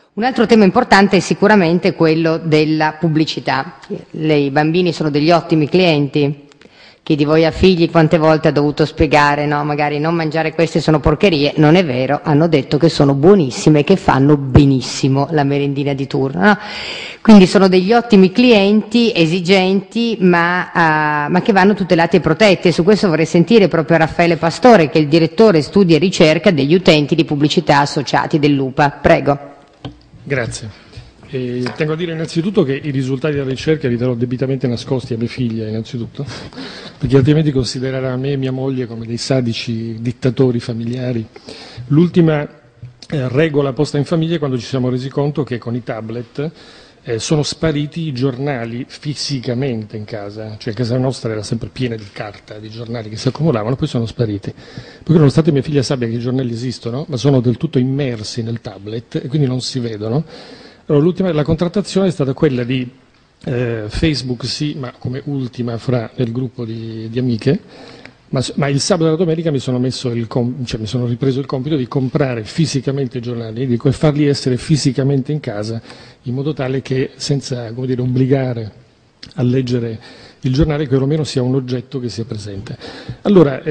Un altro tema importante è sicuramente quello della pubblicità. I bambini sono degli ottimi clienti. Chi di voi ha figli quante volte ha dovuto spiegare, no, magari non mangiare queste sono porcherie? Non è vero, hanno detto che sono buonissime e che fanno benissimo la merendina di turno, no? Quindi sono degli ottimi clienti, esigenti, ma che vanno tutelati e protetti. E su questo vorrei sentire proprio Raffaele Pastore, che è il direttore studi e ricerca degli utenti di pubblicità associati dell'UPA. Prego. Grazie. Tengo a dire innanzitutto che i risultati della ricerca li terrò debitamente nascosti a mia figlia, innanzitutto, perché altrimenti considererà me e mia moglie come dei sadici dittatori familiari. L'ultima regola posta in famiglia è quando ci siamo resi conto che con i tablet sono spariti i giornali fisicamente in casa, cioè casa nostra era sempre piena di carta, di giornali che si accumulavano, poi sono spariti. Perché nonostante mia figlia sappia che i giornali esistono, ma sono del tutto immersi nel tablet e quindi non si vedono. Allora, la contrattazione è stata quella di Facebook, sì, ma come ultima nel gruppo di amiche, ma il sabato e la domenica mi sono ripreso il compito di comprare fisicamente i giornali e farli essere fisicamente in casa, in modo tale che senza, come dire, obbligare a leggere il giornale, che perlomeno sia un oggetto che sia presente. Allora,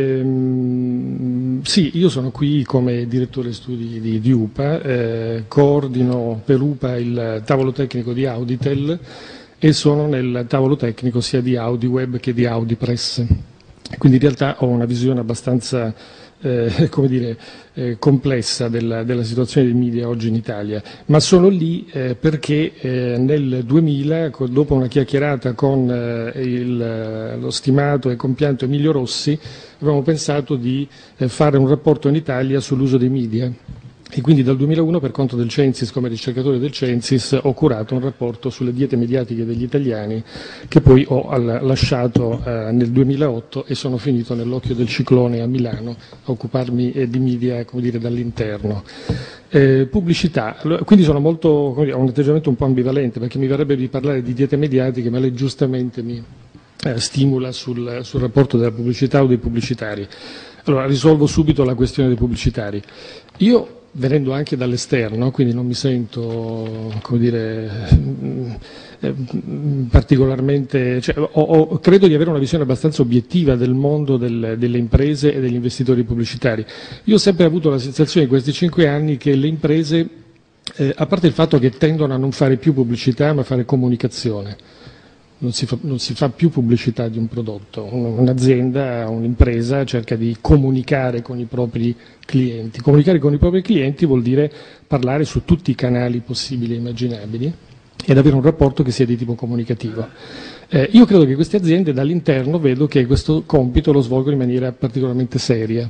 sì, io sono qui come direttore studi di UPA, coordino per UPA il tavolo tecnico di Auditel e sono nel tavolo tecnico sia di AudiWeb che di AudiPress. Quindi in realtà ho una visione abbastanza complessa della situazione dei media oggi in Italia, ma sono lì perché nel 2000, dopo una chiacchierata con lo stimato e compianto Emilio Rossi, avevamo pensato di fare un rapporto in Italia sull'uso dei media. E quindi dal 2001, per conto del Censis, come ricercatore del Censis, ho curato un rapporto sulle diete mediatiche degli italiani che poi ho lasciato nel 2008 e sono finito nell'occhio del ciclone a Milano a occuparmi di media, come dire, dall'interno. Pubblicità, quindi sono molto, ho un atteggiamento un po' ambivalente, perché mi verrebbe di parlare di diete mediatiche, ma lei giustamente mi stimola sul rapporto della pubblicità o dei pubblicitari. Allora, risolvo subito la questione dei pubblicitari. Io, venendo anche dall'esterno, quindi non mi sento, come dire, particolarmente, credo di avere una visione abbastanza obiettiva del mondo delle imprese e degli investitori pubblicitari. Io ho sempre avuto la sensazione in questi 5 anni che le imprese, a parte il fatto che tendono a non fare più pubblicità ma a fare comunicazione, non si fa più pubblicità di un prodotto. Un'azienda, un'impresa cerca di comunicare con i propri clienti. Comunicare con i propri clienti vuol dire parlare su tutti i canali possibili e immaginabili ed avere un rapporto che sia di tipo comunicativo. Io credo che queste aziende dall'interno vedo che questo compito lo svolgono in maniera particolarmente seria.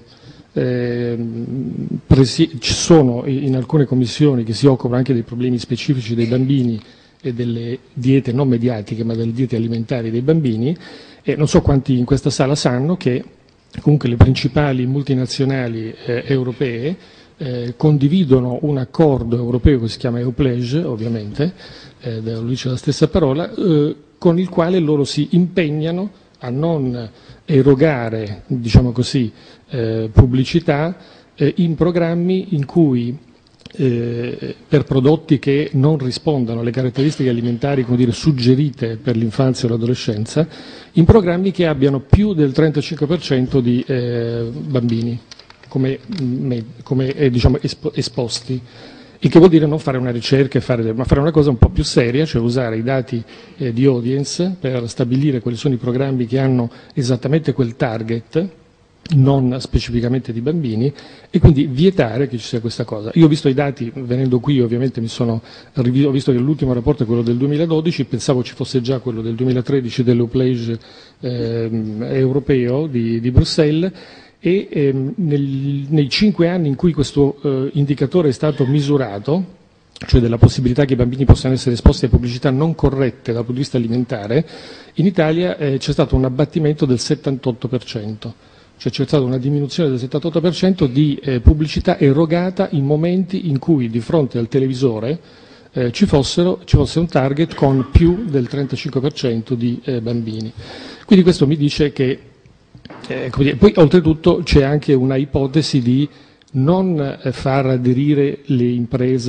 Ci sono in alcune commissioni che si occupano anche dei problemi specifici dei bambini e delle diete non mediatiche ma delle diete alimentari dei bambini, e non so quanti in questa sala sanno che comunque le principali multinazionali europee condividono un accordo europeo che si chiama EUPLEGE, ovviamente, lo dice la stessa parola, con il quale loro si impegnano a non erogare, diciamo così, pubblicità in programmi in cui per prodotti che non rispondano alle caratteristiche alimentari, come dire, suggerite per l'infanzia o l'adolescenza, in programmi che abbiano più del 35% di bambini come diciamo, esposti, il che vuol dire non fare una ricerca, ma fare una cosa un po' più seria, cioè usare i dati di audience per stabilire quali sono i programmi che hanno esattamente quel target, non specificamente di bambini, e quindi vietare che ci sia questa cosa. Io ho visto i dati, venendo qui ovviamente ho visto che l'ultimo rapporto è quello del 2012, pensavo ci fosse già quello del 2013 dell'EUPLEGE europeo di Bruxelles, e nei 5 anni in cui questo indicatore è stato misurato, cioè della possibilità che i bambini possano essere esposti a pubblicità non corrette dal punto di vista alimentare, in Italia c'è stato un abbattimento del 78%. Cioè c'è stata una diminuzione del 78% di pubblicità erogata in momenti in cui di fronte al televisore ci fosse un target con più del 35% di bambini. Quindi questo mi dice che, poi oltretutto c'è anche una ipotesi di non far aderire le imprese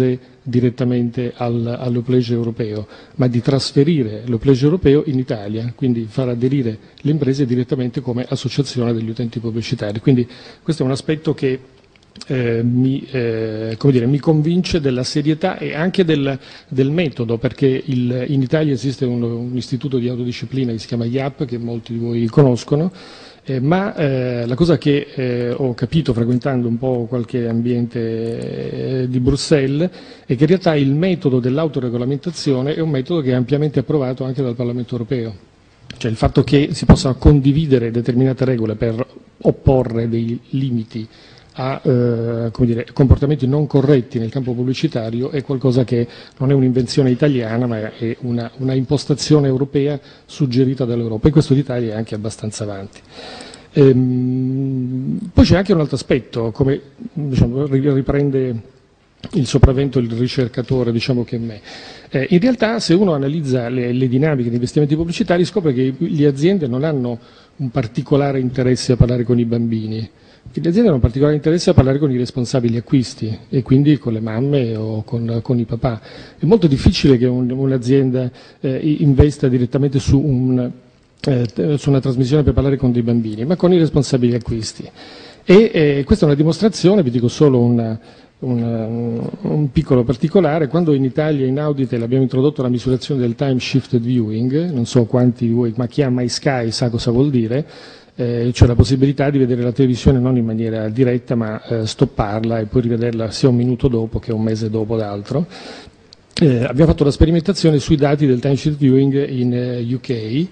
direttamente all'Euplegio europeo, ma di trasferire l'Euplegio europeo in Italia, quindi far aderire le imprese direttamente come associazione degli utenti pubblicitari. Quindi questo è un aspetto che mi convince della serietà e anche del metodo, perché in Italia esiste un istituto di autodisciplina che si chiama IAP, che molti di voi conoscono, ma la cosa che ho capito frequentando un po' qualche ambiente di Bruxelles è che in realtà il metodo dell'autoregolamentazione è un metodo che è ampiamente approvato anche dal Parlamento europeo. Cioè il fatto che si possano condividere determinate regole per opporre dei limiti a comportamenti non corretti nel campo pubblicitario è qualcosa che non è un'invenzione italiana, ma è una impostazione europea suggerita dall'Europa, e questo l'Italia è anche abbastanza avanti. Poi c'è anche un altro aspetto, come riprende il sopravvento il ricercatore che è me. In realtà, se uno analizza le dinamiche di investimenti pubblicitari, scopre che le aziende non hanno un particolare interesse a parlare con i bambini. Le aziende hanno un particolare interesse a parlare con i responsabili acquisti e quindi con le mamme o con i papà. È molto difficile che un'azienda investa direttamente su una trasmissione per parlare con dei bambini, ma con i responsabili acquisti. E questa è una dimostrazione, vi dico solo un piccolo particolare: quando in Italia in Auditel abbiamo introdotto la misurazione del time shifted viewing, non so quanti di voi, ma chi ha MySky sa cosa vuol dire, cioè la possibilità di vedere la televisione non in maniera diretta ma stopparla e poi rivederla sia un minuto dopo che un mese dopo d'altro. Abbiamo fatto la sperimentazione sui dati del time shift viewing in UK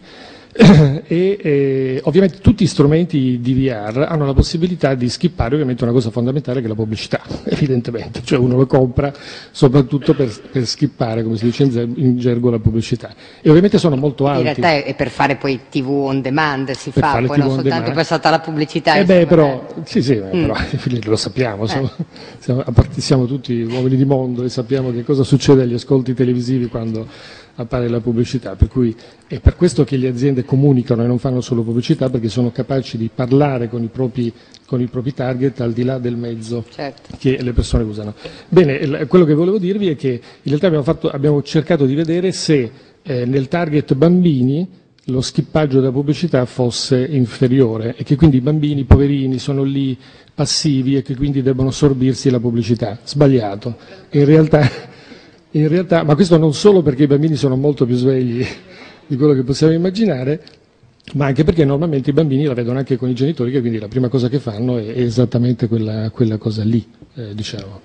e ovviamente tutti gli strumenti di VR hanno la possibilità di skippare ovviamente una cosa fondamentale che è la pubblicità, evidentemente, cioè uno lo compra soprattutto per skippare, come si dice in gergo, la pubblicità, e ovviamente sono molto alti. In realtà è per fare poi TV on demand, si fa, poi non soltanto per saltare la pubblicità. Però lo sappiamo, siamo tutti uomini di mondo e sappiamo che cosa succede agli ascolti televisivi quando appare la pubblicità, per cui è per questo che le aziende comunicano e non fanno solo pubblicità, perché sono capaci di parlare con i propri target al di là del mezzo che le persone usano. Bene, quello che volevo dirvi è che in realtà abbiamo cercato di vedere se nel target bambini lo skippaggio della pubblicità fosse inferiore e che quindi i bambini poverini sono lì passivi e che quindi debbono sorbirsi la pubblicità. Sbagliato. In realtà, ma questo non solo perché i bambini sono molto più svegli di quello che possiamo immaginare, ma anche perché normalmente i bambini la vedono anche con i genitori, che quindi la prima cosa che fanno è esattamente quella cosa lì, diciamo.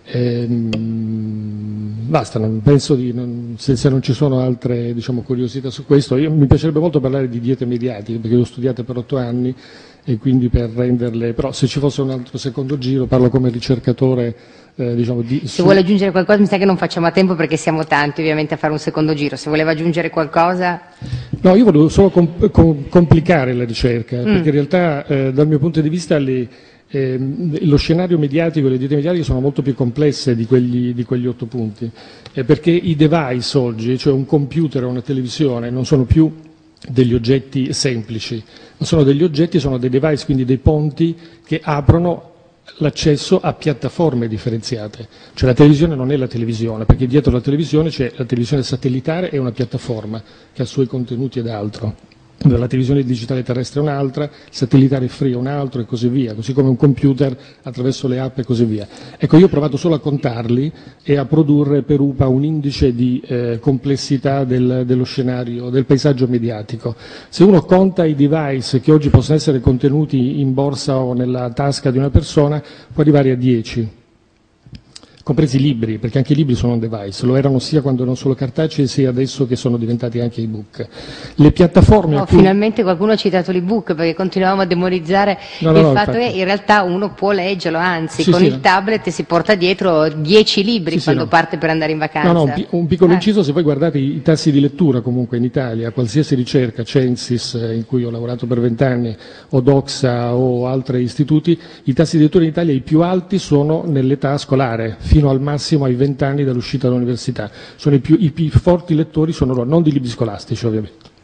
Basta, penso se non ci sono altre curiosità su questo. Mi piacerebbe molto parlare di diete mediatiche, perché le ho studiate per 8 anni e quindi per renderle, però se ci fosse un altro secondo giro parlo come ricercatore. Se vuole aggiungere qualcosa, mi sa che non facciamo a tempo perché siamo tanti ovviamente a fare un secondo giro. Se voleva aggiungere qualcosa. No, io volevo solo complicare la ricerca, perché in realtà dal mio punto di vista lo scenario mediatico e le diete mediatiche sono molto più complesse di quegli 8 punti, perché i device oggi, cioè un computer o una televisione, non sono più degli oggetti semplici, ma sono degli oggetti, sono dei device, quindi dei ponti che aprono l'accesso a piattaforme differenziate. Cioè la televisione non è la televisione, perché dietro la televisione c'è la televisione satellitare e una piattaforma che ha i suoi contenuti ed altro. La televisione digitale terrestre è un'altra, il satellitare free è un altro e così via, così come un computer attraverso le app e così via. Ecco, io ho provato solo a contarli e a produrre per UPA un indice di complessità dello scenario, del paesaggio mediatico. Se uno conta i device che oggi possono essere contenuti in borsa o nella tasca di una persona, può arrivare a 10. Compresi i libri, perché anche i libri sono un device, lo erano sia quando erano solo cartacei sia adesso che sono diventati anche ebook. Le piattaforme finalmente qualcuno ha citato l'ebook, perché continuavamo a demonizzare il fatto che in realtà uno può leggerlo, anzi con il tablet si porta dietro 10 libri quando parte per andare in vacanza. Un piccolo inciso: se voi guardate i tassi di lettura comunque in Italia, qualsiasi ricerca, Censis, in cui ho lavorato per 20 anni, o Doxa o altri istituti, i tassi di lettura in Italia i più alti sono nell'età scolare, fino al massimo ai 20 anni dall'uscita dall'università. I più forti lettori sono loro, non di libri scolastici ovviamente.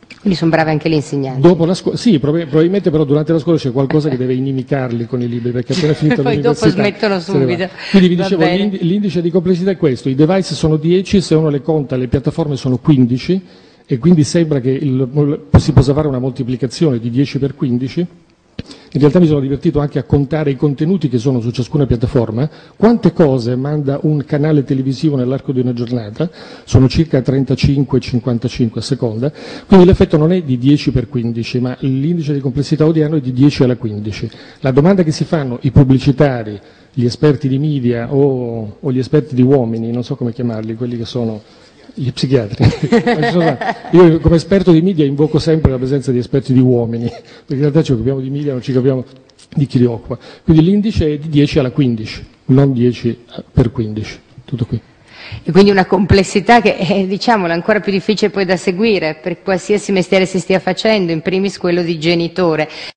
Quindi sono bravi anche gli insegnanti. Dopo la scuola, sì, probabilmente però durante la scuola c'è qualcosa che deve inimicarli con i libri, perché appena finito Poi l'università... dopo smettono subito. Quindi vi dicevo, l'indice di complessità è questo, i device sono 10, se uno le conta le piattaforme sono 15, e quindi sembra che si possa fare una moltiplicazione di 10 per 15. In realtà mi sono divertito anche a contare i contenuti che sono su ciascuna piattaforma, quante cose manda un canale televisivo nell'arco di una giornata, sono circa 35-55 a seconda, quindi l'effetto non è di 10 per 15, ma l'indice di complessità odierno è di 10 alla 15. La domanda che si fanno i pubblicitari, gli esperti di media o gli esperti di uomini, non so come chiamarli, quelli che sono... gli psichiatri. Io come esperto di media invoco sempre la presenza di esperti di uomini, perché in realtà ci occupiamo di media, non ci capiamo di chi li occupa. Quindi l'indice è di 10 alla 15, non 10 per 15. Tutto qui. E quindi una complessità che è, diciamolo, ancora più difficile poi da seguire per qualsiasi mestiere si stia facendo, in primis quello di genitore.